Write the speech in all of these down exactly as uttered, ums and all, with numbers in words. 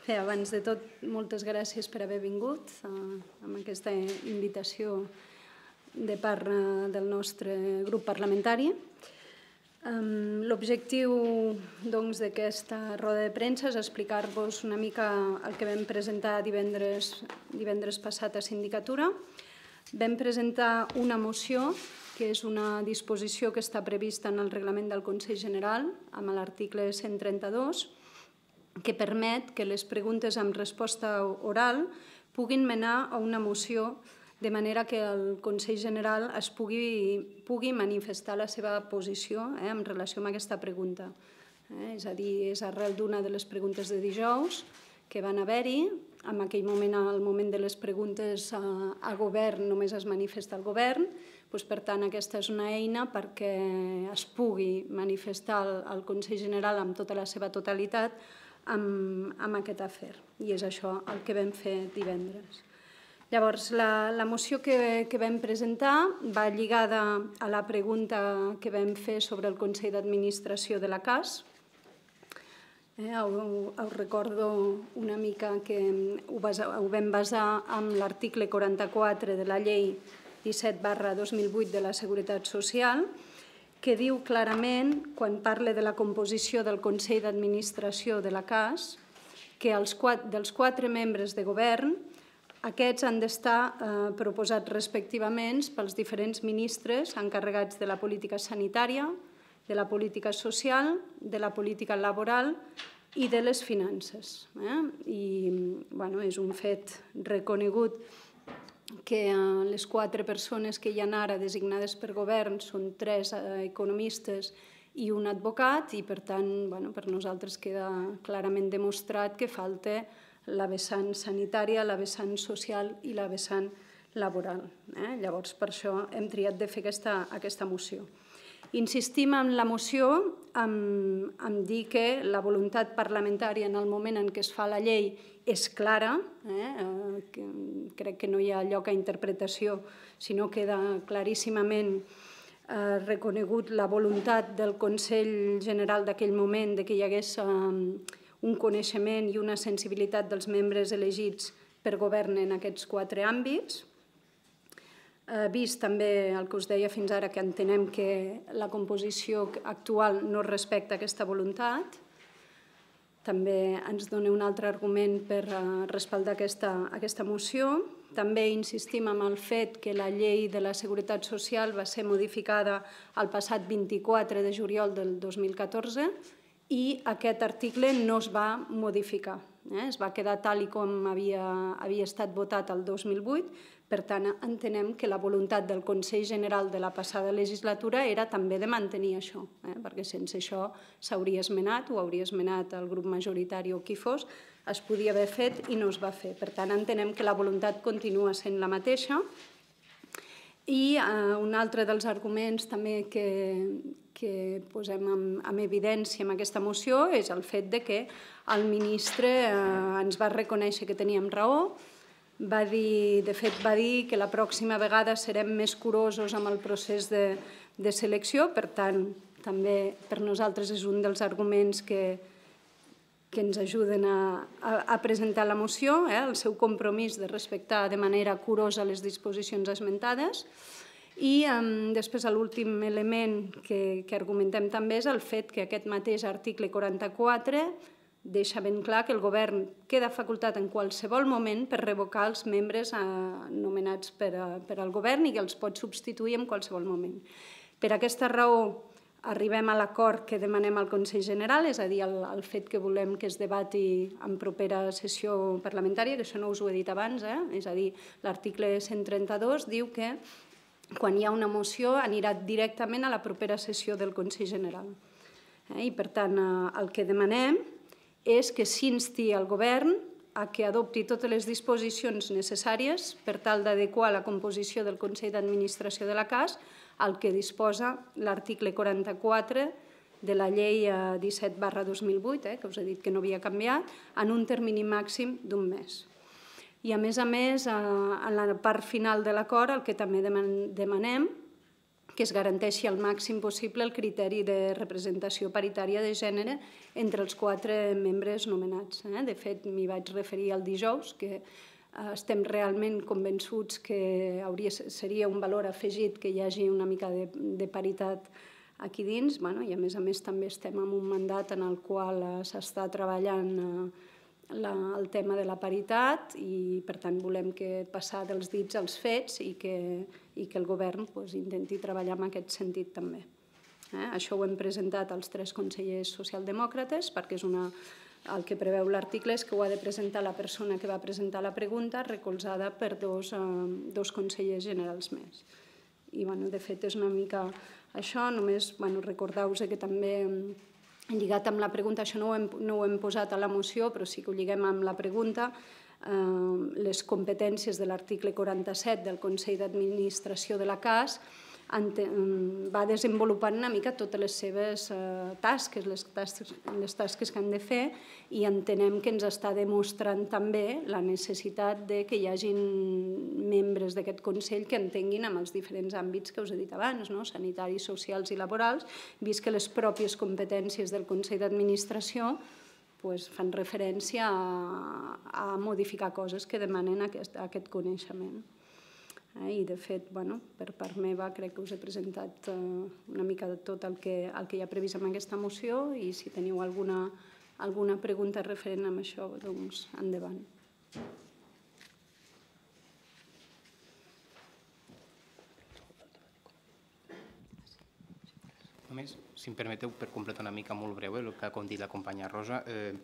Bé, abans de tot, moltes gràcies per haver vingut amb aquesta invitació de part del nostre grup parlamentari. L'objectiu d'aquesta roda de premsa és explicar-vos una mica el que vam presentar divendres passat a Sindicatura. Vam presentar una moció, que és una disposició que està prevista en el reglament del Consell General, amb l'article cent trenta-dos, que permet que les preguntes amb resposta oral puguin menar a una moció de manera que el Consell General es pugui manifestar la seva posició en relació amb aquesta pregunta. És a dir, és arrel d'una de les preguntes de dijous que van haver-hi. En aquell moment, al moment de les preguntes a govern, només es manifesta el govern. Per tant, aquesta és una eina perquè es pugui manifestar el Consell General amb tota la seva totalitat amb aquest afer. I és això el que vam fer divendres. Llavors, la moció que vam presentar va lligada a la pregunta que vam fer sobre el Consell d'Administració de la C A S. Us recordo una mica que ho vam basar en l'article quaranta-quatre de la llei disset barra dos mil vuit de la Seguretat Social, que diu clarament, quan parla de la composició del Consell d'Administració de la C A S, que dels quatre membres de govern, aquests han d'estar proposats respectivament pels diferents ministres encarregats de la política sanitària, de la política social, de la política laboral i de les finances. I és un fet reconegut que les quatre persones que hi ha ara designades per govern són tres economistes i un advocat i, per tant, per nosaltres queda clarament demostrat que falta la vessant sanitària, la vessant social i la vessant laboral. Llavors, per això hem triat de fer aquesta moció. Insistim en la moció en dir que la voluntat parlamentària en el moment en què es fa la llei és clara, crec que no hi ha lloc a interpretació, sinó queda claríssimament reconegut la voluntat del Consell General d'aquell moment que hi hagués un coneixement i una sensibilitat dels membres elegits per govern en aquests quatre àmbits. Vist també el que us deia fins ara, que entenem que la composició actual no respecta aquesta voluntat. També ens dona un altre argument per respaldar aquesta moció. També insistim en el fet que la llei de la Seguretat Social va ser modificada el passat vint-i-quatre de juliol del dos mil catorze i aquest article no es va modificar. Es va quedar tal com havia estat votat el dos mil vuit. Per tant, entenem que la voluntat del Consell General de la passada legislatura era també de mantenir això, perquè sense això s'hauria esmenat, o hauria esmenat el grup majoritari o qui fos, es podia haver fet i no es va fer. Per tant, entenem que la voluntat continua sent la mateixa. I un altre dels arguments també que posem en evidència en aquesta moció és el fet que el ministre ens va reconèixer que teníem raó. De fet, va dir que la pròxima vegada serem més curosos amb el procés de selecció. Per tant, també per nosaltres és un dels arguments que ens ajuden a presentar la moció, el seu compromís de respectar de manera curosa les disposicions esmentades. I després l'últim element que argumentem també és el fet que aquest mateix article quaranta-quatre deixa ben clar que el govern queda facultat en qualsevol moment per revocar els membres nomenats per al govern i que els pot substituir en qualsevol moment. Per aquesta raó arribem a l'acord que demanem al Consell General, és a dir, el fet que volem que es debati en propera sessió parlamentària, que això no us ho he dit abans, és a dir, l'article cent trenta-dos diu que quan hi ha una moció anirà directament a la propera sessió del Consell General. I, per tant, el que demanem és que s'insti al govern a que adopti totes les disposicions necessàries per tal d'adequar la composició del Consell d'Administració de la C A S al que disposa l'article quaranta-quatre de la llei disset barra dos mil vuit, que us he dit que no havia canviat, en un termini màxim d'un mes. I, a més a més, en la part final de l'acord, el que també demanem que es garanteixi al màxim possible el criteri de representació paritària de gènere entre els quatre membres nomenats. De fet, m'hi vaig referir el dijous, que estem realment convençuts que seria un valor afegit que hi hagi una mica de paritat aquí dins, i a més a més també estem en un mandat en el qual s'està treballant el tema de la paritat i per tant volem passar dels dits als fets i que el govern intenti treballar en aquest sentit també. Això ho hem presentat als tres consellers socialdemòcrates perquè és una... El que preveu l'article és que ho ha de presentar la persona que va presentar la pregunta recolzada per dos consellers generals més. I, de fet, és una mica això. Només recordeu-vos que també, lligat amb la pregunta, això no ho hem posat a la moció, però sí que ho lliguem amb la pregunta, les competències de l'article quaranta-set del Consell d'Administració de la C A S va desenvolupant una mica totes les seves tasques, les tasques que han de fer, i entenem que ens està demostrant també la necessitat que hi hagin membres d'aquest Consell que entenguin amb els diferents àmbits que us he dit abans, sanitaris, socials i laborals, vist que les pròpies competències del Consell d'Administració fan referència a modificar coses que demanen aquest coneixement. I, de fet, per part meva, crec que us he presentat una mica de tot el que hi ha previst en aquesta moció i si teniu alguna pregunta referent a això, doncs endavant. Només, si em permeteu, per completar una mica molt breu el que ha dit la companya Rosa,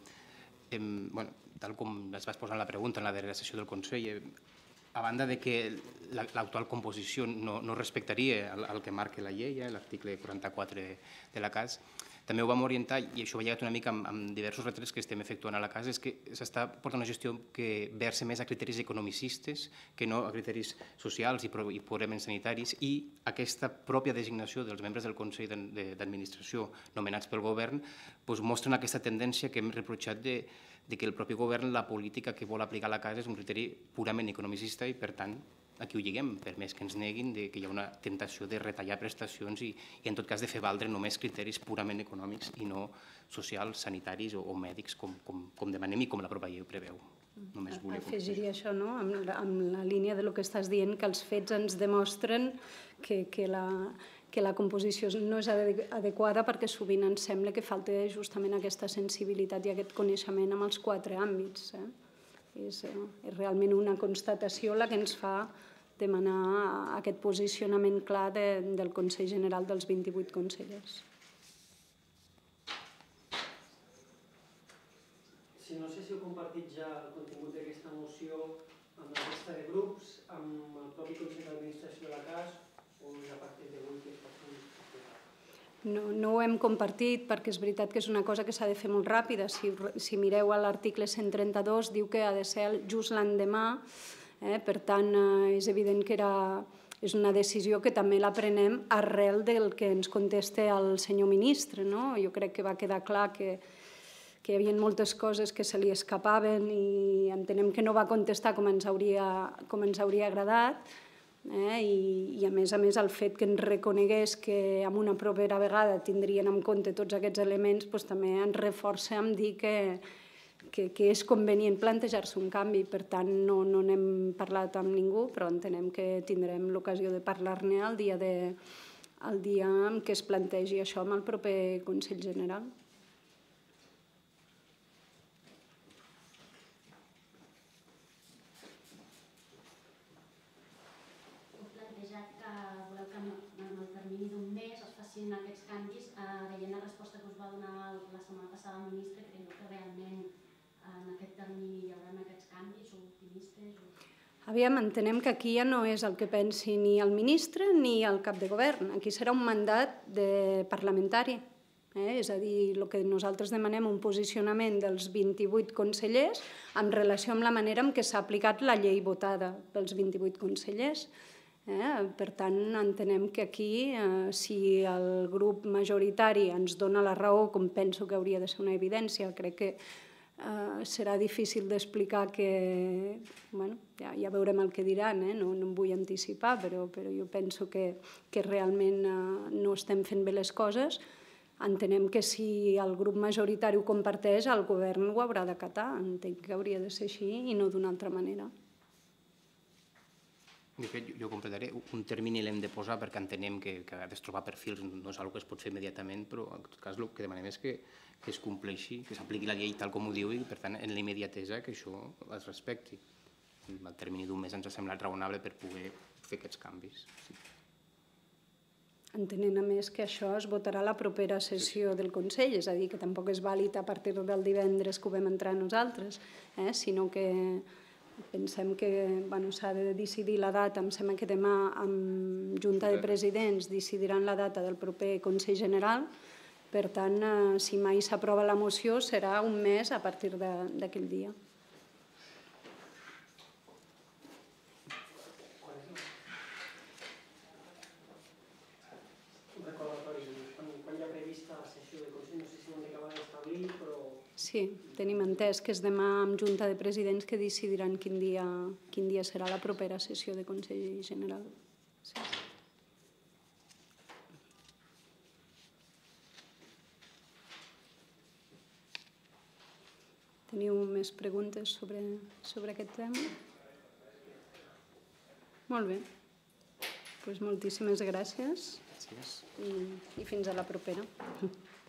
tal com es va exposar en la pregunta en la darrera sessió del Consell, a banda que l'actual composició no respectaria el que marca la llei, l'article quaranta-quatre de la C A S, també ho vam orientar, i això va lligat una mica amb diversos retrets que estem efectuant a la C A S, és que s'està portant una gestió que versa més a criteris economicistes que no a criteris socials i purament sanitaris, i aquesta pròpia designació dels membres del Consell d'Administració nomenats pel govern mostren aquesta tendència que hem reprotxat de que el propi govern, la política que vol aplicar a la C A S és un criteri purament economicista i, per tant, aquí ho lliguem, per més que ens neguin que hi ha una tentació de retallar prestacions i, en tot cas, de fer valdre només criteris purament econòmics i no socials, sanitaris o mèdics, com demanem i com la pròpia llei ho preveu. Afegiria això, amb la línia del que estàs dient, que els fets ens demostren que la composició no és adequada perquè sovint ens sembla que falta justament aquesta sensibilitat i aquest coneixement en els quatre àmbits. És realment una constatació la que ens fa demanar aquest posicionament clar del Consell General dels vint-i-vuit consellers. Si no sé si heu compartit ja el contingut d'aquesta moció amb la resta de grups, amb el propi Consell d'Administració de la C A S, o és a partir d'avui que es pot fer? No ho hem compartit perquè és veritat que és una cosa que s'ha de fer molt ràpida. Si mireu a l'article cent trenta-dos diu que ha de ser just l'endemà, per tant és evident que és una decisió que també la prenem arrel del que ens contesta el senyor ministre. Jo crec que va quedar clar que que hi havia moltes coses que se li escapaven i entenem que no va contestar com ens hauria agradat, i a més a més el fet que ens reconegués que en una propera vegada tindrien en compte tots aquests elements també ens reforça en dir que és convenient plantejar-se un canvi. Per tant, no n'hem parlat amb ningú, però entenem que tindrem l'ocasió de parlar-ne el dia en què es plantegi això amb el proper Consell General. En aquests canvis, veient la resposta que us va donar la setmana passada el ministre, creieu que realment en aquest termini hi haurà aquests canvis? Sou optimistes? Aviam, entenem que aquí ja no és el que pensi ni el ministre ni el cap de govern. Aquí serà un mandat parlamentari. És a dir, el que nosaltres demanem un posicionament dels vint-i-vuit consellers en relació amb la manera en què s'ha aplicat la llei votada pels vint-i-vuit consellers. Per tant, entenem que aquí, si el grup majoritari ens dona la raó, com penso que hauria de ser una evidència, crec que eh, serà difícil d'explicar que... Bueno, ja, ja veurem el que diran, eh? no, no em vull anticipar, però, però jo penso que, que realment eh, no estem fent bé les coses. Entenem que si el grup majoritari ho comparteix, el govern ho haurà d'acatar. Entenc que hauria de ser així i no d'una altra manera. De fet, jo completaré, un termini l'hem de posar perquè entenem que, que ha de trobar perfils, no és una cosa que es pot fer immediatament, però en tot cas el que demanem és que, que es compleixi, que s'apliqui la llei tal com ho diu i, per tant, en la immediatesa que això es respecti. El termini d'un mes ens ha semblat raonable per poder fer aquests canvis. Sí. Entenent a més que això es votarà a la propera sessió del Consell, és a dir, que tampoc és vàlid a partir del divendres que ho vam entrar nosaltres, eh? Sinó que pensem que bueno, s'ha de decidir la data. Em sembla que demà amb Junta de Presidents decidiran la data del proper Consell General. Per tant, eh, si mai s'aprova la moció, serà un mes a partir d'aquell dia. Un recordatori, quan hi ha prevista la sessió del Consell, no sé si ho hem d'acabar d'establir, però... Sí, tenim entès que és demà amb Junta de Presidents que decidiran quin dia, quin dia serà la propera sessió de Consell General. Sí. Teniu més preguntes sobre, sobre aquest tema? Molt bé. Pues moltíssimes gràcies. Gràcies. I, i fins a la propera.